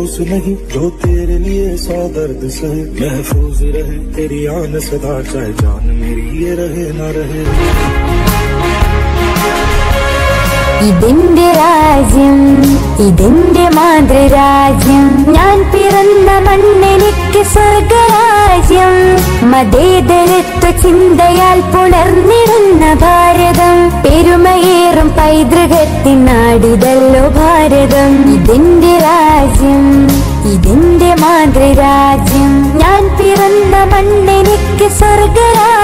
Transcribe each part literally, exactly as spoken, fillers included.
मायूस नहीं जो तेरे लिए सौ दर्द सहे, महफूज रहे तेरी आन सदा, चाहे जान मेरी ये रहे ना रहे। ഇതെന്റെ രാജ്യം, ഇതെന്റെ മാതൃരാജ്യം, ഞാൻ പിറന്ന മണ്ണെനിക്ക് സ്വർഗരാജ്യം. മതേതരത്വ ചിന്തയാൽ പുണർന്നിടുന്ന ഭാരതം, പെരുമയേറും പൈതൃകത്തിൻ നാടിതല്ലോ ഭാരതം. ഇതെന്റെ രാജ്യം, ഇതെന്റെ മാതൃരാജ്യം, ഞാൻ പിറന്ന മണ്ണെനിക്ക് സ്വർഗരാജ്യം.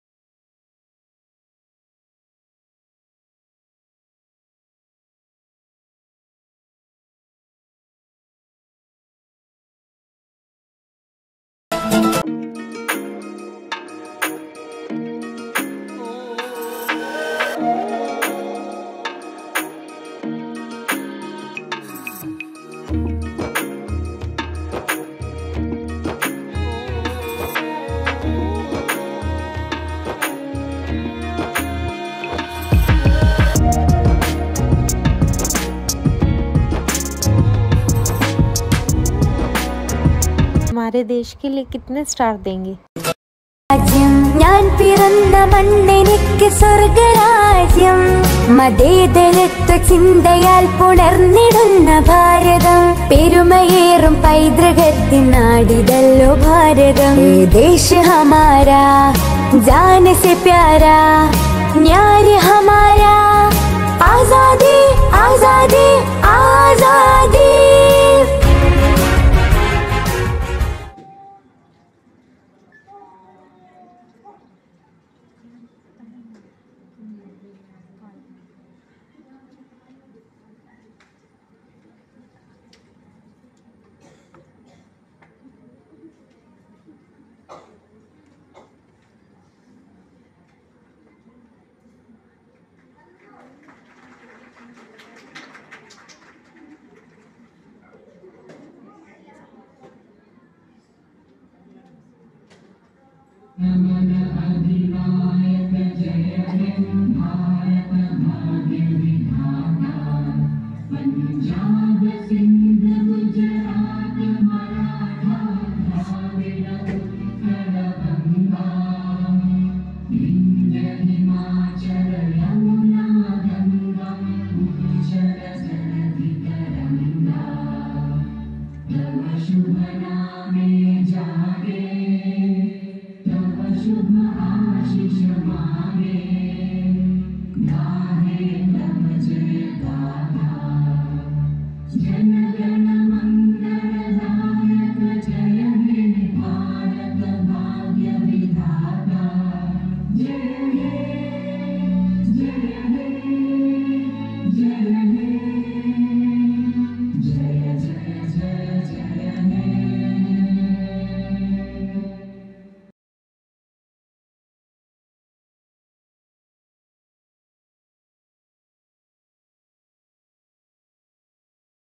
हमारे देश के लिए कितने स्टार देंगे? ഞാൻ പിറന്ന മണ്ണെനിക്ക് സ്വർഗരാജ്യം, മതേതരത്വ ചിന്തയാൽ പുണർന്നിടുന്ന ഭാരതം, പെരുമയേറും പൈതൃകത്തിൻ നാടിതല്ലോ ഭാരതം. ദേശ ഹമാരാ ജാൻ സെ പ്യാരാ, ന്യായ് ഹമാരാ, ആസാദി ആസാദി ആസാദി. नमन अधिनायक जय हे भारत भाग्य विधाता, पंजाब सिंध गुजरात मराठा द्राविड उत्कल गंगा, विंध्य हिमाचल यमुना गंगा, उच्चल जलधि तरंगा, तव शुभ नामे जागे, शुभ आशीष मांगे, गाहे तब जय गाथा।